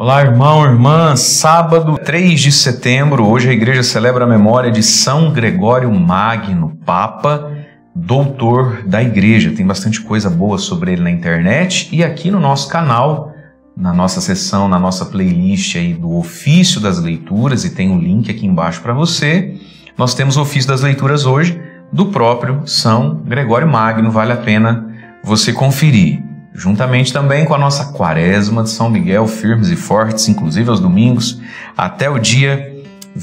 Olá, irmão, irmã. Sábado, 3 de setembro, hoje a igreja celebra a memória de São Gregório Magno, Papa, doutor da igreja. Tem bastante coisa boa sobre ele na internet e aqui no nosso canal, na nossa seção, na nossa playlist aí do Ofício das Leituras, e tem um link aqui embaixo para você. Nós temos o Ofício das Leituras hoje do próprio São Gregório Magno, vale a pena você conferir. Juntamente também com a nossa Quaresma de São Miguel, firmes e fortes, inclusive aos domingos, até o dia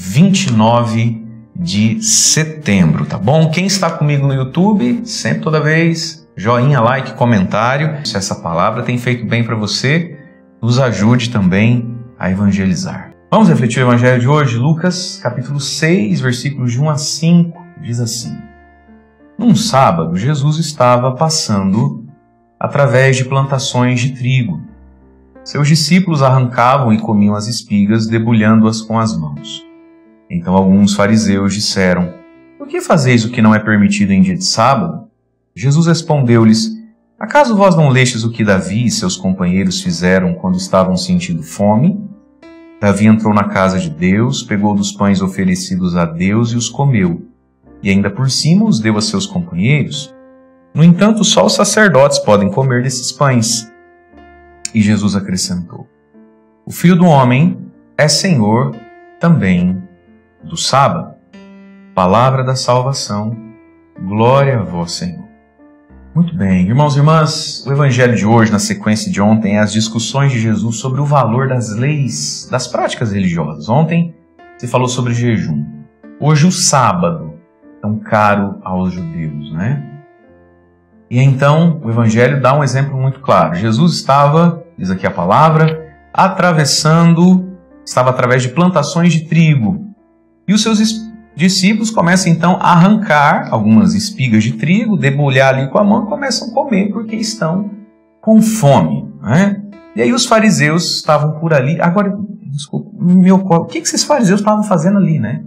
29 de setembro, tá bom? Quem está comigo no YouTube, sempre, toda vez, joinha, like, comentário. Se essa palavra tem feito bem para você, nos ajude também a evangelizar. Vamos refletir o evangelho de hoje? Lucas, capítulo 6, versículos de 1 a 5, diz assim: Num sábado, Jesus estava passando através de plantações de trigo. Seus discípulos arrancavam e comiam as espigas, debulhando-as com as mãos. Então alguns fariseus disseram: Por que fazeis o que não é permitido em dia de sábado? Jesus respondeu-lhes: Acaso vós não lestes o que Davi e seus companheiros fizeram quando estavam sentindo fome? Davi entrou na casa de Deus, pegou dos pães oferecidos a Deus e os comeu, e ainda por cima os deu a seus companheiros. No entanto, só os sacerdotes podem comer desses pães. E Jesus acrescentou: O Filho do Homem é Senhor também do sábado. Palavra da salvação, glória a vós, Senhor. Muito bem, irmãos e irmãs, o evangelho de hoje, na sequência de ontem, é as discussões de Jesus sobre o valor das leis, das práticas religiosas. Ontem se falou sobre jejum. Hoje o sábado, tão caro aos judeus, né? E então o evangelho dá um exemplo muito claro. Jesus estava, diz aqui a palavra, estava através de plantações de trigo. E os seus discípulos começam então a arrancar algumas espigas de trigo, debulhar ali com a mão e começam a comer porque estão com fome, né? E aí os fariseus estavam por ali. Agora, desculpa, o que esses fariseus estavam fazendo ali, né?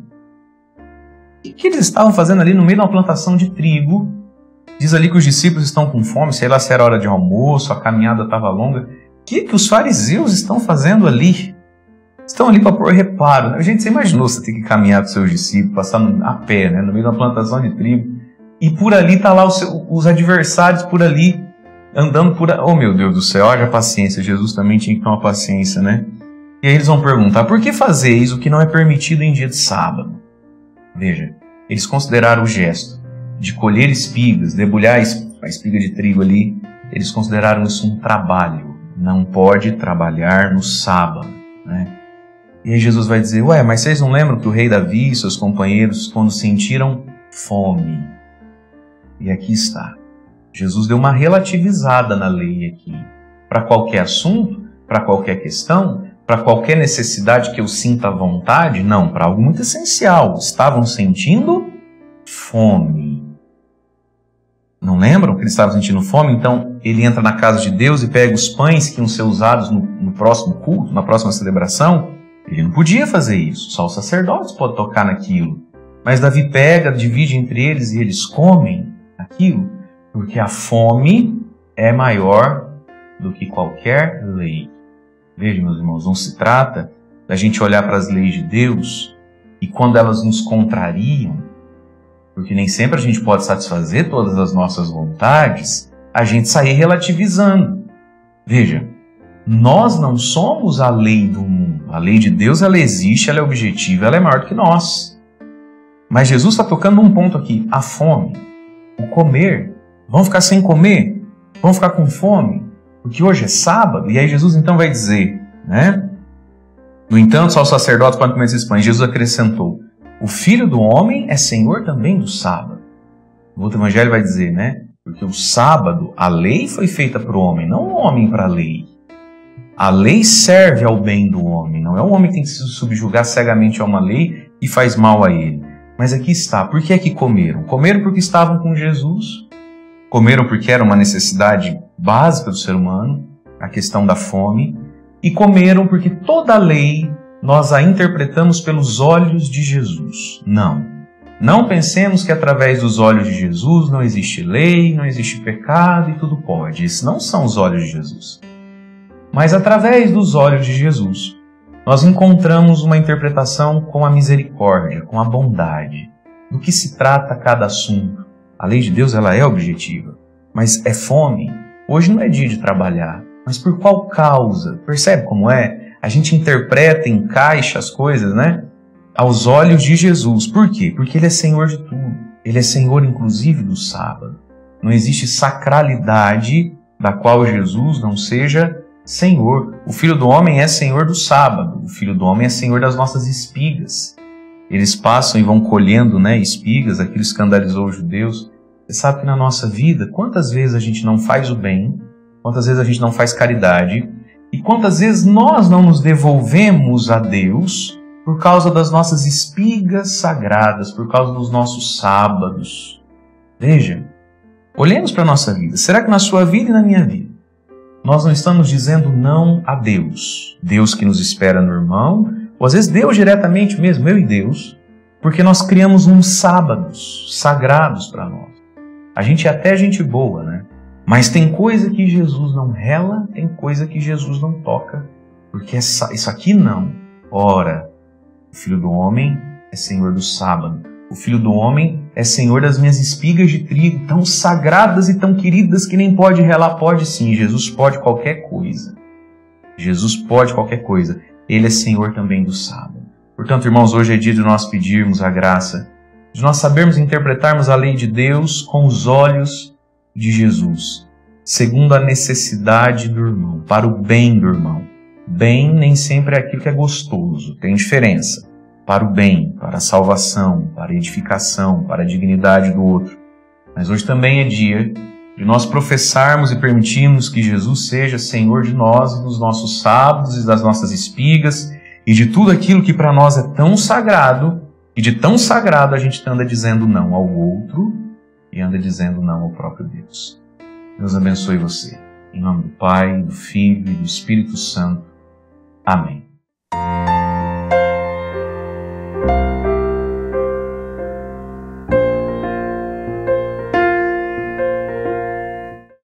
O que eles estavam fazendo ali no meio de uma plantação de trigo? Diz ali que os discípulos estão com fome, sei lá se era hora de almoço, a caminhada estava longa. O que os fariseus estão fazendo ali? Estão ali para pôr reparo, né? Gente, você imaginou você ter que caminhar com seus discípulos, passar a pé, né? No meio de uma plantação de trigo, e por ali tá lá os adversários por ali, andando por... Oh, meu Deus do céu, haja paciência. Jesus também tinha que ter uma paciência, né? E aí eles vão perguntar: por que fazeis o que não é permitido em dia de sábado? Veja, eles consideraram o gesto de colher espigas, debulhar a espiga de trigo ali, eles consideraram isso um trabalho. Não pode trabalhar no sábado, né? E aí Jesus vai dizer: ué, mas vocês não lembram que o rei Davi e seus companheiros, quando sentiram fome? E aqui está. Jesus deu uma relativizada na lei aqui. Para qualquer assunto, para qualquer questão, para qualquer necessidade que eu sinta à vontade, não, para algo muito essencial. Estavam sentindo fome. Não lembram que eles estavam sentindo fome? Então ele entra na casa de Deus e pega os pães que iam ser usados no próximo culto, na próxima celebração. Ele não podia fazer isso, só os sacerdotes podem tocar naquilo. Mas Davi pega, divide entre eles e eles comem aquilo, porque a fome é maior do que qualquer lei. Veja, meus irmãos, não se trata da gente olhar para as leis de Deus e quando elas nos contrariam, porque nem sempre a gente pode satisfazer todas as nossas vontades, a gente sair relativizando. Veja, nós não somos a lei do mundo. A lei de Deus, ela existe, ela é objetiva, ela é maior do que nós. Mas Jesus está tocando num ponto aqui: a fome, o comer. Vão ficar sem comer? Vão ficar com fome? Porque hoje é sábado. E aí Jesus então vai dizer, né? No entanto, só os sacerdotes podem comer esses pães. Jesus acrescentou: O Filho do Homem é Senhor também do sábado. O outro evangelho vai dizer, né? Porque o sábado, a lei foi feita para o homem, não o homem para a lei. A lei serve ao bem do homem, não é o homem que tem que se subjugar cegamente a uma lei e faz mal a ele. Mas aqui está, por que é que comeram? Comeram porque estavam com Jesus, comeram porque era uma necessidade básica do ser humano, a questão da fome, e comeram porque toda a lei nós a interpretamos pelos olhos de Jesus. Não pensemos que através dos olhos de Jesus não existe lei, não existe pecado e tudo pode. Esses não são os olhos de Jesus. Mas através dos olhos de Jesus, nós encontramos uma interpretação com a misericórdia, com a bondade, do que se trata cada assunto. A lei de Deus ela é objetiva, mas é fome. Hoje não é dia de trabalhar, mas por qual causa? Percebe como é? A gente interpreta, encaixa as coisas, né? Aos olhos de Jesus. Por quê? Porque Ele é Senhor de tudo. Ele é Senhor, inclusive, do sábado. Não existe sacralidade da qual Jesus não seja Senhor. O Filho do Homem é Senhor do sábado. O Filho do Homem é Senhor das nossas espigas. Eles passam e vão colhendo, né, espigas, aquilo escandalizou os judeus. Você sabe que na nossa vida, quantas vezes a gente não faz o bem, quantas vezes a gente não faz caridade, e quantas vezes nós não nos devolvemos a Deus por causa das nossas espigas sagradas, por causa dos nossos sábados. Veja, olhemos para a nossa vida. Será que na sua vida e na minha vida, nós não estamos dizendo não a Deus? Deus que nos espera no irmão, ou às vezes Deus diretamente mesmo, eu e Deus, porque nós criamos uns sábados sagrados para nós. A gente é até gente boa, né? Mas tem coisa que Jesus não rela, tem coisa que Jesus não toca, porque isso aqui não. Ora, o Filho do Homem é Senhor do sábado. O Filho do Homem é Senhor das minhas espigas de trigo, tão sagradas e tão queridas que nem pode relar. Pode sim, Jesus pode qualquer coisa. Jesus pode qualquer coisa. Ele é Senhor também do sábado. Portanto, irmãos, hoje é dia de nós pedirmos a graça, de nós sabermos interpretarmos a lei de Deus com os olhos de Jesus, segundo a necessidade do irmão, para o bem do irmão. Bem nem sempre é aquilo que é gostoso, tem diferença. Para o bem, para a salvação, para a edificação, para a dignidade do outro. Mas hoje também é dia de nós professarmos e permitirmos que Jesus seja Senhor de nós e dos nossos sábados e das nossas espigas e de tudo aquilo que para nós é tão sagrado, e de tão sagrado a gente anda dizendo não ao outro e anda dizendo não ao próprio Deus. Deus abençoe você. Em nome do Pai, do Filho e do Espírito Santo. Amém.